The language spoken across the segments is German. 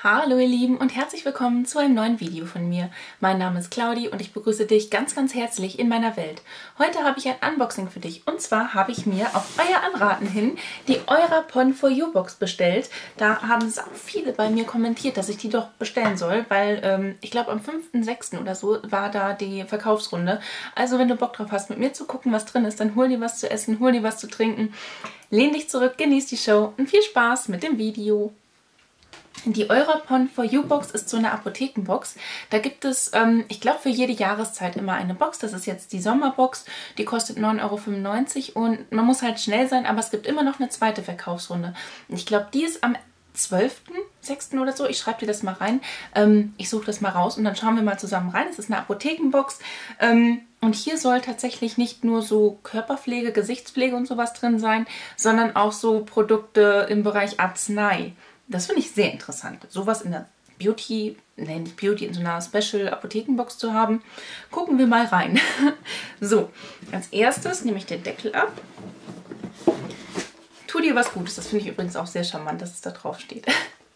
Hallo ihr Lieben und herzlich willkommen zu einem neuen Video von mir. Mein Name ist Claudi und ich begrüße dich ganz herzlich in meiner Welt. Heute habe ich ein Unboxing für dich und zwar habe ich mir auf euer Anraten hin die Eurapon For You Box bestellt. Da haben es auch viele bei mir kommentiert, dass ich die doch bestellen soll, weil ich glaube am 5.6. oder so war da die Verkaufsrunde. Also wenn du Bock drauf hast, mit mir zu gucken, was drin ist, dann hol dir was zu essen, hol dir was zu trinken, lehn dich zurück, genieß die Show und viel Spaß mit dem Video. Die Eurapon For You Box ist so eine Apothekenbox. Da gibt es, ich glaube, für jede Jahreszeit immer eine Box. Das ist jetzt die Sommerbox. Die kostet 9,95 € und man muss halt schnell sein, aber es gibt immer noch eine zweite Verkaufsrunde. Ich glaube, die ist am 12.06. oder so. Ich schreibe dir das mal rein. Ich suche das mal raus und dann schauen wir mal zusammen rein. Es ist eine Apothekenbox. Und hier soll tatsächlich nicht nur so Körperpflege, Gesichtspflege und sowas drin sein, sondern auch so Produkte im Bereich Arznei. Das finde ich sehr interessant, sowas in der Beauty, nicht Beauty, in so einer Special-Apothekenbox zu haben. Gucken wir mal rein. So, als erstes nehme ich den Deckel ab. Tu dir was Gutes. Das finde ich übrigens auch sehr charmant, dass es da drauf steht.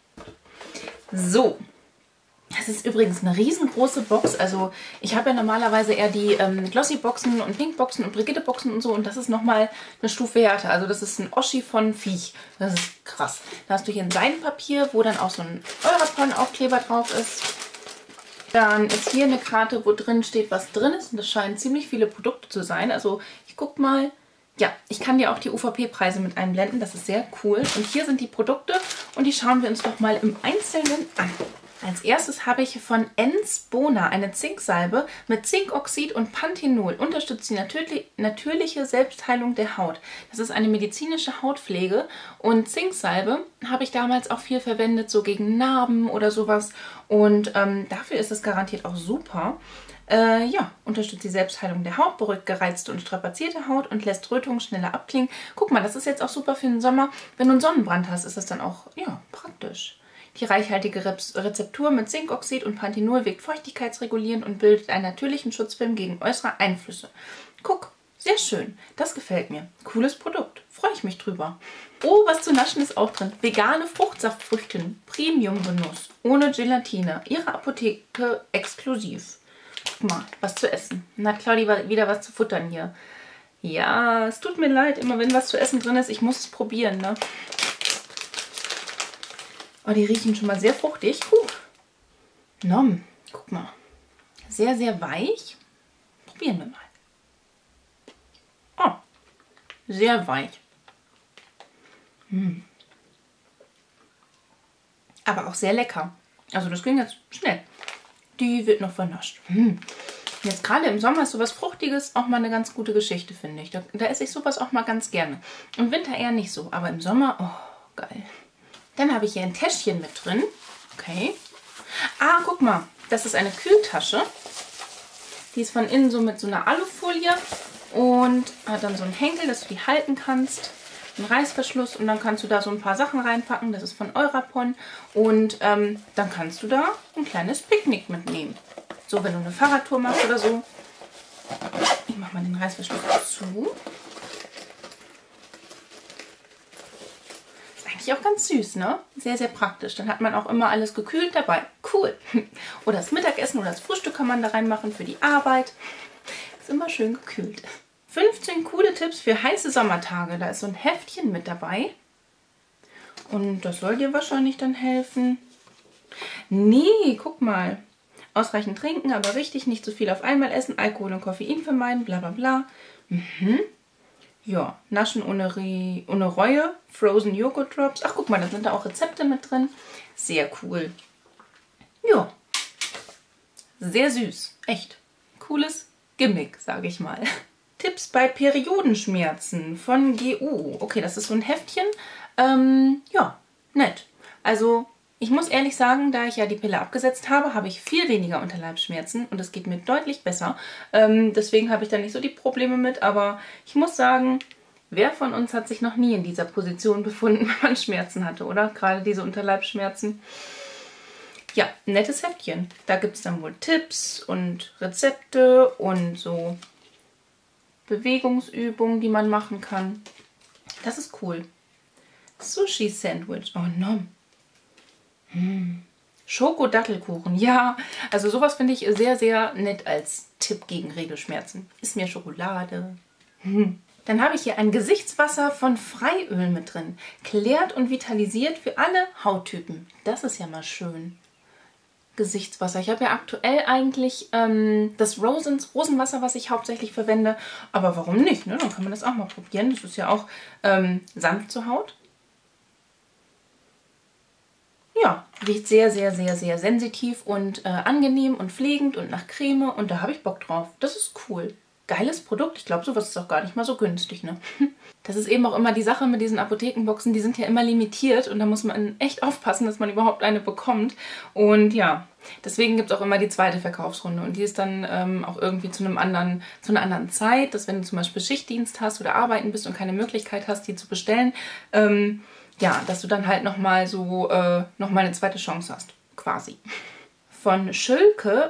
So. Das ist übrigens eine riesengroße Box. Also ich habe ja normalerweise eher die Glossy-Boxen und Pink-Boxen und Brigitte-Boxen und so. Und das ist nochmal eine Stufe härter. Also das ist ein Oschi von Viech. Das ist krass. Da hast du hier ein Seidenpapier, wo dann auch so ein Eurapon-Aufkleber drauf ist. Dann ist hier eine Karte, wo drin steht, was drin ist. Und das scheinen ziemlich viele Produkte zu sein. Also ich guck mal. Ja, ich kann dir auch die UVP-Preise mit einblenden. Das ist sehr cool. Und hier sind die Produkte. Und die schauen wir uns doch mal im Einzelnen an. Als erstes habe ich von Ensbona eine Zinksalbe mit Zinkoxid und Panthenol. Unterstützt die natürliche Selbstheilung der Haut. Das ist eine medizinische Hautpflege und Zinksalbe habe ich damals auch viel verwendet, so gegen Narben oder sowas. Und dafür ist es garantiert auch super. Ja, unterstützt die Selbstheilung der Haut, beruhigt gereizte und strapazierte Haut und lässt Rötungen schneller abklingen. Guck mal, das ist jetzt auch super für den Sommer. Wenn du einen Sonnenbrand hast, ist das dann auch ja, praktisch. Die reichhaltige Rezeptur mit Zinkoxid und Panthenol wirkt feuchtigkeitsregulierend und bildet einen natürlichen Schutzfilm gegen äußere Einflüsse. Guck, sehr schön. Das gefällt mir. Cooles Produkt. Freue ich mich drüber. Oh, was zu naschen ist auch drin. Vegane Fruchtsaftfrüchten. Premium-Genuss. Ohne Gelatine. Ihre Apotheke exklusiv. Guck mal, was zu essen. Dann hat Claudi wieder was zu futtern hier. Ja, es tut mir leid, immer wenn was zu essen drin ist. Ich muss es probieren, ne? Oh, die riechen schon mal sehr fruchtig. Nom, guck mal. Sehr weich. Probieren wir mal. Oh, sehr weich. Aber auch sehr lecker. Also das ging jetzt schnell. Die wird noch vernascht. Jetzt gerade im Sommer ist sowas Fruchtiges auch mal eine ganz gute Geschichte, finde ich. Da esse ich sowas auch mal ganz gerne. Im Winter eher nicht so, aber im Sommer, oh, geil. Dann habe ich hier ein Täschchen mit drin. Okay. Ah, guck mal. Das ist eine Kühltasche. Die ist von innen so mit so einer Alufolie und hat dann so einen Henkel, dass du die halten kannst. Ein Reißverschluss und dann kannst du da so ein paar Sachen reinpacken. Das ist von Eurapon. Und dann kannst du da ein kleines Picknick mitnehmen. So, wenn du eine Fahrradtour machst oder so. Ich mache mal den Reißverschluss zu. Auch ganz süß, ne? Sehr praktisch. Dann hat man auch immer alles gekühlt dabei. Cool. Oder das Mittagessen oder das Frühstück kann man da reinmachen für die Arbeit. Ist immer schön gekühlt. 15 coole Tipps für heiße Sommertage. Da ist so ein Heftchen mit dabei. Und das soll dir wahrscheinlich dann helfen. Nee, guck mal. Ausreichend trinken, aber richtig, nicht zu viel auf einmal essen. Alkohol und Koffein vermeiden, bla bla bla. Ja, Naschen ohne Reue, Frozen Joghurt Drops. Ach, guck mal, da sind da auch Rezepte mit drin. Sehr cool. Ja, sehr süß. Echt. Cooles Gimmick, sage ich mal. Tipps bei Periodenschmerzen von GU. Okay, das ist so ein Heftchen. Ja, nett. Also, ich muss ehrlich sagen, da ich ja die Pille abgesetzt habe, habe ich viel weniger Unterleibsschmerzen und es geht mir deutlich besser. Deswegen habe ich da nicht so die Probleme mit, aber ich muss sagen, wer von uns hat sich noch nie in dieser Position befunden, wenn man Schmerzen hatte, oder? Gerade diese Unterleibsschmerzen. Ja, nettes Heftchen. Da gibt es dann wohl Tipps und Rezepte und so Bewegungsübungen, die man machen kann. Das ist cool. Sushi-Sandwich. Oh, nom. Schokodattelkuchen, ja. Also sowas finde ich sehr, sehr nett als Tipp gegen Regelschmerzen. Ist mir Schokolade. Dann habe ich hier ein Gesichtswasser von Freiöl mit drin. Klärt und vitalisiert für alle Hauttypen. Das ist ja mal schön. Gesichtswasser. Ich habe ja aktuell eigentlich das Rosenwasser, was ich hauptsächlich verwende. Aber warum nicht? Ne? Dann kann man das auch mal probieren. Das ist ja auch sanft zur Haut. Ja, riecht sehr, sehr, sehr, sehr sensitiv und angenehm und pflegend und nach Creme. Und da habe ich Bock drauf. Das ist cool. Geiles Produkt. Ich glaube, sowas ist auch gar nicht mal so günstig, ne? Das ist eben auch immer die Sache mit diesen Apothekenboxen. Die sind ja immer limitiert und da muss man echt aufpassen, dass man überhaupt eine bekommt. Und ja, deswegen gibt es auch immer die zweite Verkaufsrunde. Und die ist dann auch irgendwie zu einer anderen Zeit, dass wenn du zum Beispiel Schichtdienst hast oder arbeiten bist und keine Möglichkeit hast, die zu bestellen, ja, dass du dann halt nochmal so nochmal eine zweite Chance hast, quasi. Von Schülke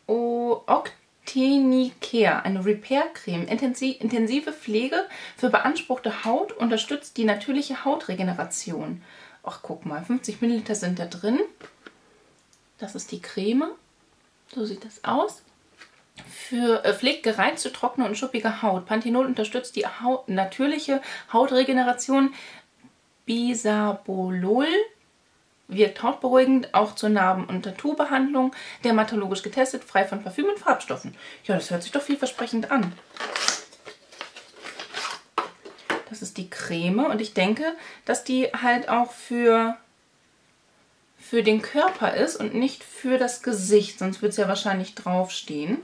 Octinicare, eine Repair-Creme. Intensive Pflege für beanspruchte Haut, unterstützt die natürliche Hautregeneration. Ach, guck mal, 50 Milliliter sind da drin. Das ist die Creme. So sieht das aus. Pflegt gereizte, trockene und schuppige Haut. Panthenol unterstützt die natürliche Hautregeneration. Bisabolol wirkt hautberuhigend, auch zur Narben- und Tattoo-Behandlung, dermatologisch getestet, frei von Parfüm und Farbstoffen. Ja, das hört sich doch vielversprechend an. Das ist die Creme und ich denke, dass die halt auch für den Körper ist und nicht für das Gesicht, sonst wird es ja wahrscheinlich draufstehen.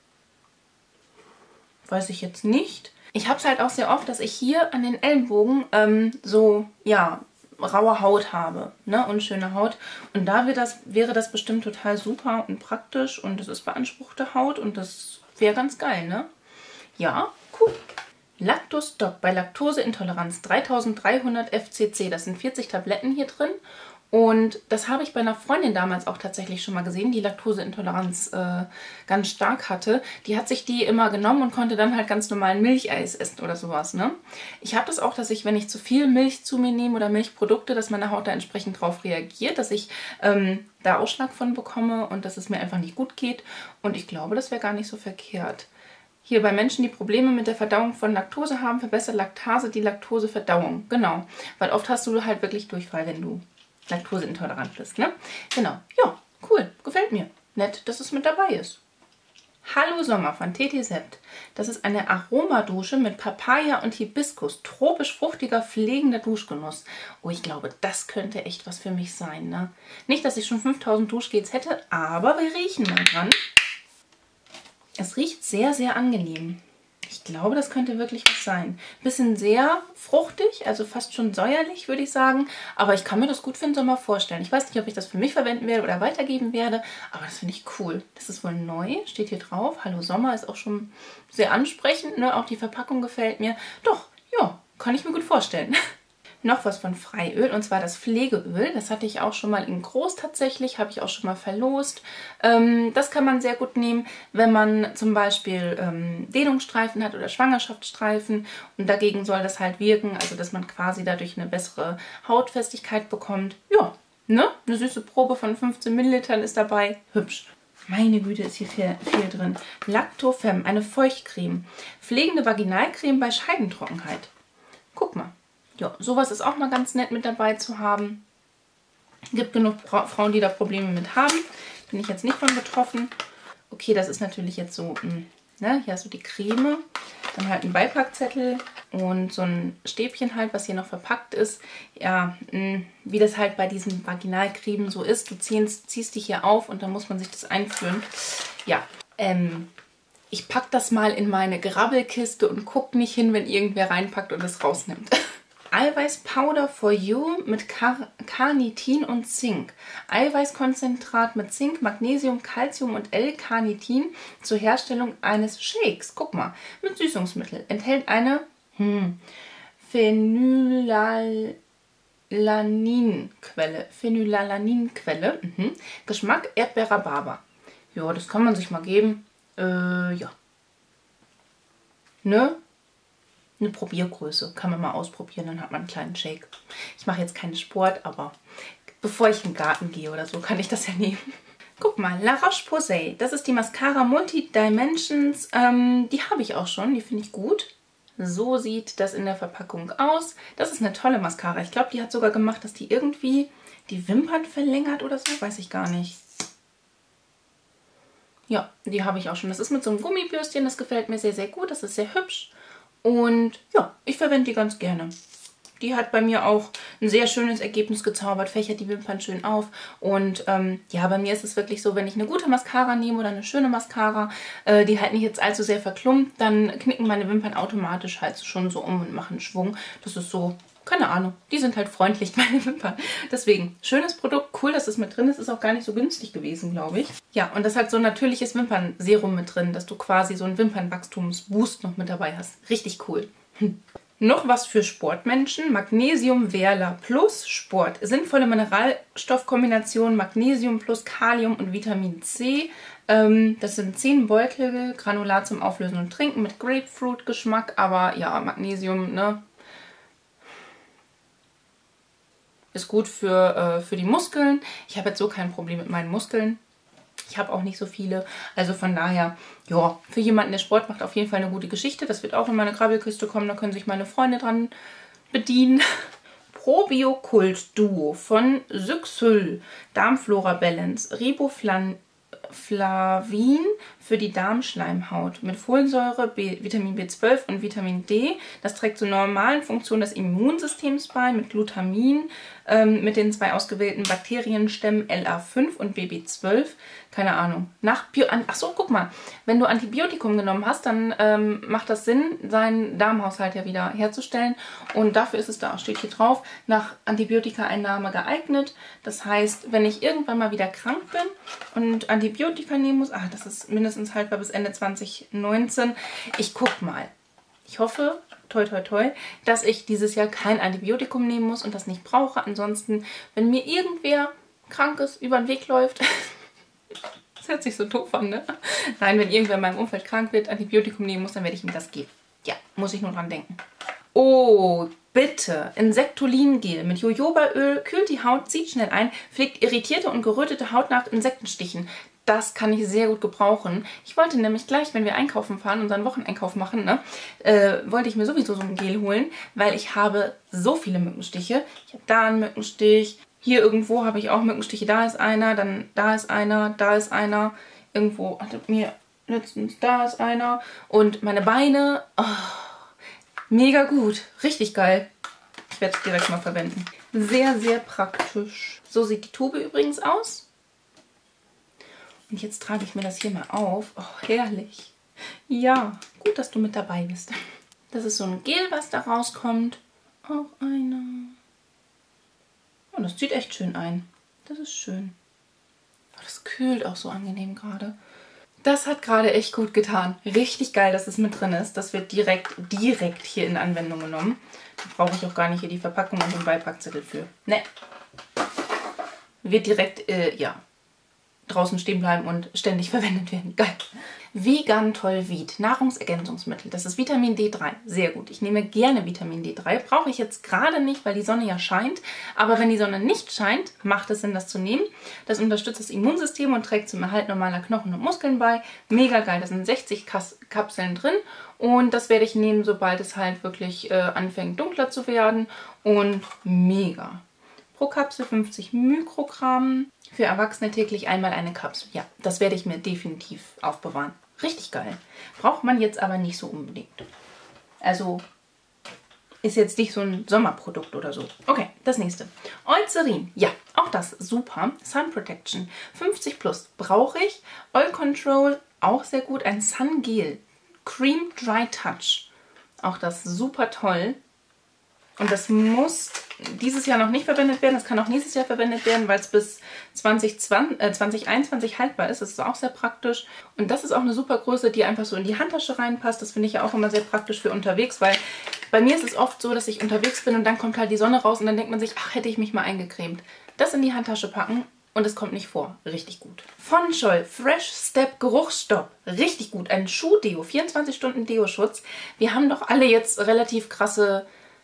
Weiß ich jetzt nicht. Ich habe es halt auch sehr oft, dass ich hier an den Ellenbogen so, ja, raue Haut habe, ne, unschöne Haut. Und da wäre das bestimmt total super und praktisch und es ist beanspruchte Haut und das wäre ganz geil, ne? Ja, cool. Lactostop bei Laktoseintoleranz 3300 FCC. Das sind 40 Tabletten hier drin. Und das habe ich bei einer Freundin damals auch tatsächlich schon mal gesehen, die Laktoseintoleranz ganz stark hatte. Die hat sich die immer genommen und konnte dann halt ganz normalen Milcheis essen oder sowas, ne? Ich habe das auch, dass ich, wenn ich zu viel Milch zu mir nehme oder Milchprodukte, dass meine Haut da entsprechend drauf reagiert, dass ich da Ausschlag von bekomme und dass es mir einfach nicht gut geht. Und ich glaube, das wäre gar nicht so verkehrt. Hier bei Menschen, die Probleme mit der Verdauung von Laktose haben, verbessert Laktase die Laktoseverdauung. Genau, weil oft hast du halt wirklich Durchfall, wenn du laktoseintolerant bist, ne? Genau. Ja, cool. Gefällt mir. Nett, dass es mit dabei ist. Hallo Sommer von TT Sept. Das ist eine Aromadusche mit Papaya und Hibiskus. Tropisch fruchtiger, pflegender Duschgenuss. Oh, ich glaube, das könnte echt was für mich sein, ne? Nicht, dass ich schon 5000 Duschgels hätte, aber wir riechen mal dran. Es riecht sehr, sehr angenehm. Ich glaube, das könnte wirklich was sein. Bisschen sehr fruchtig, also fast schon säuerlich, würde ich sagen. Aber ich kann mir das gut für den Sommer vorstellen. Ich weiß nicht, ob ich das für mich verwenden werde oder weitergeben werde. Aber das finde ich cool. Das ist wohl neu, steht hier drauf. Hallo Sommer ist auch schon sehr ansprechend, ne? Auch die Verpackung gefällt mir. Doch, ja, kann ich mir gut vorstellen. Noch was von Freiöl und zwar das Pflegeöl. Das hatte ich auch schon mal in groß tatsächlich, habe ich auch schon mal verlost. Das kann man sehr gut nehmen, wenn man zum Beispiel Dehnungsstreifen hat oder Schwangerschaftsstreifen und dagegen soll das halt wirken, also dass man quasi dadurch eine bessere Hautfestigkeit bekommt. Ja, ne? Eine süße Probe von 15 Millilitern ist dabei. Hübsch. Meine Güte, ist hier viel drin. Lactofem, eine Feuchtcreme. Pflegende Vaginalcreme bei Scheidentrockenheit. Guck mal. Ja, sowas ist auch mal ganz nett mit dabei zu haben. Gibt genug Frauen, die da Probleme mit haben. Bin ich jetzt nicht von betroffen. Okay, das ist natürlich jetzt so, ne, hier hast du die Creme, dann halt ein Beipackzettel und so ein Stäbchen halt, was hier noch verpackt ist. Ja, wie das halt bei diesen Vaginalcremen so ist. Du ziehst die hier auf und dann muss man sich das einführen. Ja, ich packe das mal in meine Grabbelkiste und gucke nicht hin, wenn irgendwer reinpackt und es rausnimmt. Eiweißpowder for You mit Carnitin und Zink. Eiweißkonzentrat mit Zink, Magnesium, Calcium und L-Carnitin zur Herstellung eines Shakes. Guck mal, mit Süßungsmittel. Enthält eine Phenylalaninquelle. Geschmack Erdbeer-Rhabarber. Ja, das kann man sich mal geben. Ja. Ne? Eine Probiergröße. Kann man mal ausprobieren, dann hat man einen kleinen Shake. Ich mache jetzt keinen Sport, aber bevor ich in den Garten gehe oder so, kann ich das ja nehmen. Guck mal, La Roche-Posay. Das ist die Mascara Multi-Dimensions. Die habe ich auch schon, die finde ich gut. So sieht das in der Verpackung aus. Das ist eine tolle Mascara. Ich glaube, die hat sogar gemacht, dass die irgendwie die Wimpern verlängert oder so. Weiß ich gar nicht. Ja, die habe ich auch schon. Das ist mit so einem Gummibürstchen. Das gefällt mir sehr, sehr gut. Das ist sehr hübsch. Und ja, ich verwende die ganz gerne. Die hat bei mir auch ein sehr schönes Ergebnis gezaubert, fächert die Wimpern schön auf. Und ja, bei mir ist es wirklich so, wenn ich eine gute Mascara nehme oder eine schöne Mascara, die halt nicht jetzt allzu sehr verklumpt, dann knicken meine Wimpern automatisch halt schon so um und machen Schwung. Das ist so, keine Ahnung, die sind halt freundlich, meine Wimpern. Deswegen, schönes Produkt, cool, dass es mit drin ist. Ist auch gar nicht so günstig gewesen, glaube ich. Ja, und das hat so ein natürliches Wimpernserum mit drin, dass du quasi so einen Wimpernwachstumsboost noch mit dabei hast. Richtig cool. Noch was für Sportmenschen. Magnesium Verla plus Sport. Sinnvolle Mineralstoffkombination Magnesium plus Kalium und Vitamin C. Das sind 10 Beutel, Granulat zum Auflösen und Trinken mit Grapefruit-Geschmack. Aber ja, Magnesium, ne? Ist gut für die Muskeln. Ich habe jetzt so kein Problem mit meinen Muskeln. Ich habe auch nicht so viele. Also von daher, ja, für jemanden, der Sport macht, auf jeden Fall eine gute Geschichte. Das wird auch in meine Grabbelkiste kommen. Da können sich meine Freunde dran bedienen. Probiokult Duo von Syxyl. Darmflora Balance. Riboflavin für die Darmschleimhaut. Mit Folsäure, Vitamin B12 und Vitamin D. Das trägt zur normalen Funktion des Immunsystems bei. Mit Glutamin. Mit den 2 ausgewählten Bakterienstämmen LA5 und BB12. Keine Ahnung. Achso, guck mal. Wenn du Antibiotikum genommen hast, dann macht das Sinn, seinen Darmhaushalt ja wieder herzustellen. Und dafür ist es da, steht hier drauf, nach Antibiotikaeinnahme geeignet. Das heißt, wenn ich irgendwann mal wieder krank bin und Antibiotika nehmen muss, das ist mindestens haltbar bis Ende 2019. Ich guck mal. Ich hoffe, toi toi toi, dass ich dieses Jahr kein Antibiotikum nehmen muss und das nicht brauche. Ansonsten, wenn mir irgendwer krank ist, über den Weg läuft, das hört sich so doof an, ne? Nein, wenn irgendwer in meinem Umfeld krank wird, Antibiotikum nehmen muss, dann werde ich ihm das geben. Ja, muss ich nur dran denken. Oh, bitte. Insektolin-Gel mit Jojobaöl kühlt die Haut, zieht schnell ein, pflegt irritierte und gerötete Haut nach Insektenstichen. Das kann ich sehr gut gebrauchen. Ich wollte nämlich gleich, wenn wir einkaufen fahren, unseren Wocheneinkauf machen, ne, wollte ich mir sowieso so ein Gel holen, weil ich habe so viele Mückenstiche. Ich habe da einen Mückenstich, hier irgendwo habe ich auch Mückenstiche. Da ist einer, dann da ist einer, da ist einer. Irgendwo hatte mir letztens, da ist einer. Und meine Beine, mega gut, richtig geil. Ich werde es direkt mal verwenden. Sehr, sehr praktisch. So sieht die Tube übrigens aus. Und jetzt trage ich mir das hier mal auf. Oh, herrlich. Ja, gut, dass du mit dabei bist. Das ist so ein Gel, was da rauskommt. Auch einer. Oh, das zieht echt schön ein. Das ist schön. Oh, das kühlt auch so angenehm gerade. Das hat gerade echt gut getan. Richtig geil, dass es mit drin ist. Das wird direkt hier in Anwendung genommen. Da brauche ich auch gar nicht hier die Verpackung und den Beipackzettel für. Ne. Wird direkt, ja, draußen stehen bleiben und ständig verwendet werden. Geil. Vegan Tolvit, Nahrungsergänzungsmittel. Das ist Vitamin D3. Sehr gut. Ich nehme gerne Vitamin D3. Brauche ich jetzt gerade nicht, weil die Sonne ja scheint. Aber wenn die Sonne nicht scheint, macht es Sinn, das zu nehmen. Das unterstützt das Immunsystem und trägt zum Erhalt normaler Knochen und Muskeln bei. Mega geil. Da sind 60 Kapseln drin. Und das werde ich nehmen, sobald es halt wirklich anfängt dunkler zu werden. Und mega. Pro Kapsel 50 Mikrogramm. Für Erwachsene täglich einmal eine Kapsel. Ja, das werde ich mir definitiv aufbewahren. Richtig geil. Braucht man jetzt aber nicht so unbedingt. Also ist jetzt nicht so ein Sommerprodukt oder so. Okay, das nächste. Eucerin. Ja, auch das super. Sun Protection 50 plus brauche ich. Oil Control auch sehr gut. Ein Sun Gel. Cream Dry Touch. Auch das super toll. Und das muss dieses Jahr noch nicht verwendet werden. Das kann auch nächstes Jahr verwendet werden, weil es bis 2021 haltbar ist. Das ist auch sehr praktisch. Und das ist auch eine super Größe, die einfach so in die Handtasche reinpasst. Das finde ich ja auch immer sehr praktisch für unterwegs, weil bei mir ist es oft so, dass ich unterwegs bin und dann kommt halt die Sonne raus und dann denkt man sich, ach, hätte ich mich mal eingecremt. Das in die Handtasche packen und es kommt nicht vor. Richtig gut. Von Scholl Fresh Step Geruchsstopp. Richtig gut. Ein Schuhdeo, 24 Stunden Deo-Schutz. Wir haben doch alle jetzt relativ krasse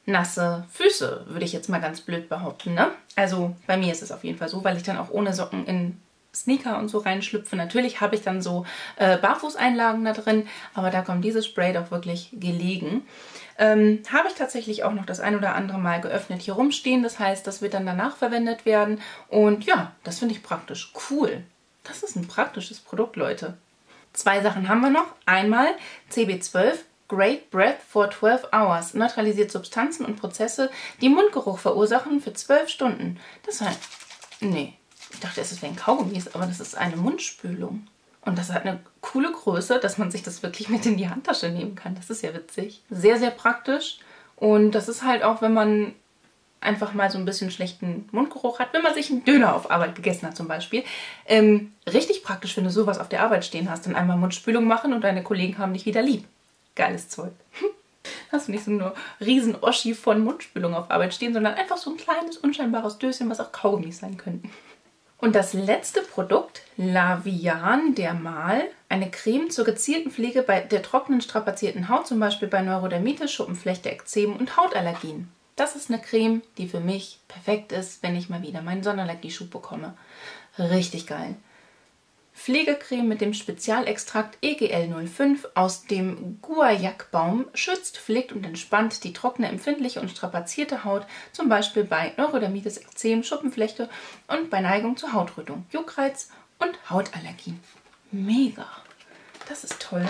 nasse Füße, würde ich jetzt mal ganz blöd behaupten, ne? Also bei mir ist es auf jeden Fall so, weil ich dann auch ohne Socken in Sneaker und so reinschlüpfe. Natürlich habe ich dann so Barfußeinlagen da drin, aber da kommt dieses Spray doch wirklich gelegen. Habe ich tatsächlich auch noch das ein oder andere Mal geöffnet hier rumstehen. Das heißt, das wird dann danach verwendet werden. Und ja, das finde ich praktisch. Cool. Das ist ein praktisches Produkt, Leute. 2 Sachen haben wir noch. Einmal CB12 Great Breath for 12 Hours. Neutralisiert Substanzen und Prozesse, die Mundgeruch verursachen für 12 Stunden. Das heißt, nee, ich dachte, es wären Kaugummis, aber das ist eine Mundspülung. Und das hat eine coole Größe, dass man sich das wirklich mit in die Handtasche nehmen kann. Das ist ja witzig. Sehr, sehr praktisch. Und das ist halt auch, wenn man einfach mal so ein bisschen schlechten Mundgeruch hat, wenn man sich einen Döner auf Arbeit gegessen hat zum Beispiel. Richtig praktisch, wenn du sowas auf der Arbeit stehen hast. Dann einmal Mundspülung machen und deine Kollegen haben dich wieder lieb. Geiles Zeug. Hast du nicht so eine riesen Oschi von Mundspülung auf Arbeit stehen, sondern einfach so ein kleines, unscheinbares Döschen, was auch Kaugummis sein könnten. Und das letzte Produkt, Lavian Dermal, eine Creme zur gezielten Pflege bei der trockenen, strapazierten Haut, zum Beispiel bei Neurodermitis, Schuppenflechte, Ekzemen und Hautallergien. Das ist eine Creme, die für mich perfekt ist, wenn ich mal wieder meinen Sonnenallergieschub bekomme. Richtig geil. Pflegecreme mit dem Spezialextrakt EGL05 aus dem Guaiac-Baum schützt, pflegt und entspannt die trockene, empfindliche und strapazierte Haut, zum Beispiel bei Neurodermitis, Ekzem, Schuppenflechte und bei Neigung zur Hautrötung, Juckreiz und Hautallergien. Mega! Das ist toll.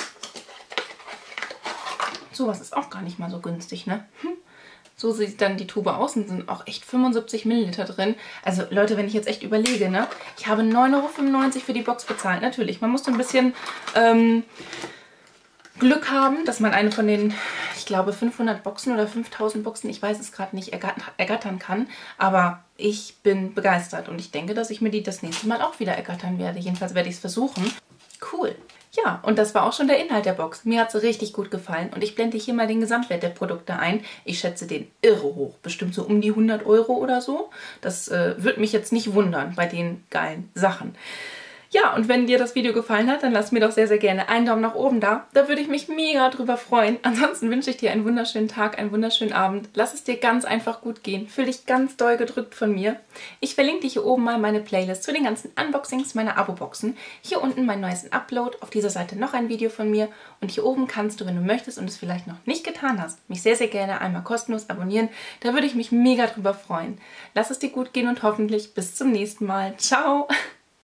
Sowas ist auch gar nicht mal so günstig, ne? So sieht dann die Tube aus und sind auch echt 75 Milliliter drin. Also Leute, wenn ich jetzt echt überlege, ne? Ich habe 9,95 € für die Box bezahlt. Natürlich, man musste ein bisschen Glück haben, dass man eine von den, ich glaube, 500 Boxen oder 5000 Boxen, ich weiß es gerade nicht, ergattern kann. Aber ich bin begeistert und ich denke, dass ich mir die das nächste Mal auch wieder ergattern werde. Jedenfalls werde ich es versuchen. Cool. Ja, und das war auch schon der Inhalt der Box. Mir hat es richtig gut gefallen und ich blende hier mal den Gesamtwert der Produkte ein. Ich schätze den irre hoch, bestimmt so um die 100 € oder so. Das würde mich jetzt nicht wundern bei den geilen Sachen. Ja, und wenn dir das Video gefallen hat, dann lass mir doch sehr, sehr gerne einen Daumen nach oben da. Da würde ich mich mega drüber freuen. Ansonsten wünsche ich dir einen wunderschönen Tag, einen wunderschönen Abend. Lass es dir ganz einfach gut gehen. Fühl dich ganz doll gedrückt von mir. Ich verlinke dir hier oben mal meine Playlist zu den ganzen Unboxings meiner Abo-Boxen. Hier unten meinen neuesten Upload. Auf dieser Seite noch ein Video von mir. Und hier oben kannst du, wenn du möchtest und es vielleicht noch nicht getan hast, mich sehr, sehr gerne einmal kostenlos abonnieren. Da würde ich mich mega drüber freuen. Lass es dir gut gehen und hoffentlich bis zum nächsten Mal. Ciao!